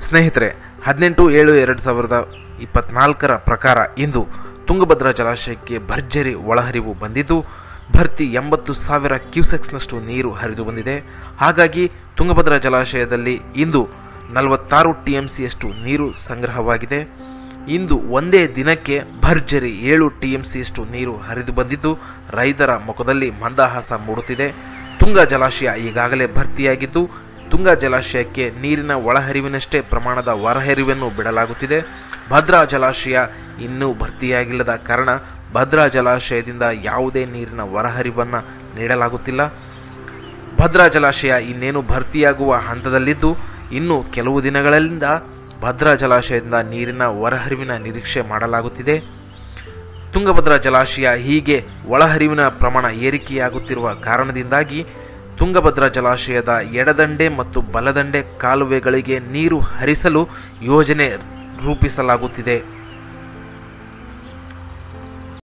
ಸ್ನೇಹಿತರೆ, 18/7/2024 ಪ್ರಕಾರ ಇಂದು ತುಂಗಭದ್ರಾ ಜಲಾಶಯಕ್ಕೆ ಭರ್ಜರಿ ಒಳಹರಿವು ಬಂದಿದ್ದು ಭರ್ತಿ 80,000 ಕ್ಯೂಸೆಕ್ಸ್ನಷ್ಟು ನೀರು ಹರಿದು ಬಂದಿದೆ. ಹಾಗಾಗಿ ತುಂಗಭದ್ರಾ ಜಲಾಶಯದಲ್ಲಿ ಇಂದು 46 TMCಯಷ್ಟು ನೀರು ಸಂಗ್ರಹವಾಗಿದೆ. ಇಂದು ಒಂದೇ ದಿನಕ್ಕೆ ಭರ್ಜರಿ 7 TMCಯಷ್ಟು ನೀರು ಹರಿದು ಬಂದಿದ್ದು ರೈತರ ಮುಖದಲ್ಲಿ ಮಂದಹಾಸ ಮೂಡುತ್ತಿದೆ. ತುಂಗಾ ಜಲಾಶಯ ಈಗಾಗಲೇ ಭರ್ತಿಯಾಗಿದ್ದು ತುಂಗಾ ಜಲಾಶಯಕ್ಕೆ ನೀರಿನ ಒಳಹರಿವಿನಷ್ಟೇ ಪ್ರಮಾಣದ ಹೊರಹರಿವನ್ನು ಬಿಡಲಾಗುತ್ತಿದೆ. ಭದ್ರಾ ಜಲಾಶಯ ಇನ್ನೂ ಭರ್ತಿಯಾಗಿಲ್ಲದ ಕಾರಣ ಭದ್ರಾ ಜಲಾಶಯದಿಂದ ಯಾವುದೇ ನೀರಿನ ಹೊರಹರಿವನ್ನು ನೀಡಲಾಗುತ್ತಿಲ್ಲ. ಭದ್ರಾ ಜಲಾಶಯ ಇನ್ನೇನು ಭರ್ತಿಯಾಗುವ ಹಂತದಲ್ಲಿದ್ದು ಇನ್ನು ಕೆಲವು ದಿನಗಳಿಂದ ಭದ್ರಾ ಜಲಾಶಯದಿಂದ ನೀರಿನ ಹೊರಹರಿವಿನ ನಿರೀಕ್ಷೆ ಮಾಡಲಾಗುತ್ತಿದೆ. ತುಂಗಭದ್ರಾ ಜಲಾಶಯ ಹೀಗೆ ಒಳಹರಿವಿನ ಪ್ರಮಾಣ ಏರಿಕೆಯಾಗುತ್ತಿರುವ ಕಾರಣದಿಂದಾಗಿ ತುಂಗಭದ್ರಾ ಜಲಾಶಯದ ಎಡದಂಡೆ ಮತ್ತು ಬಲದಂಡೆ ಕಾಲುವೆಗಳಿಗೆ ನೀರು ಹರಿಸಲು ಯೋಜನೆ ರೂಪಿಸಲಾಗುತ್ತಿದೆ.